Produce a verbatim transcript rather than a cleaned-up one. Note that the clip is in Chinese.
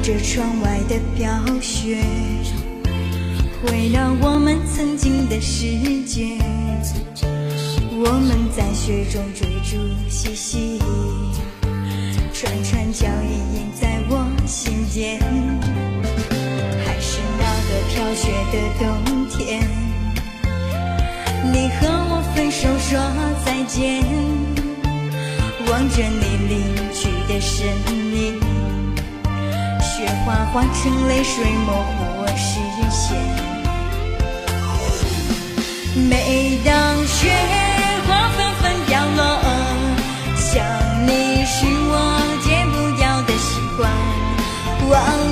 着窗外的飘雪，回到我们曾经的世界。我们在雪中追逐嬉戏，串串脚印印在我心间。还是那个飘雪的冬天，你和我分手说再见，望着你离去的身影，雪花化成泪水模糊我视线。每当雪花纷纷掉落，想你是我戒不掉的习惯，忘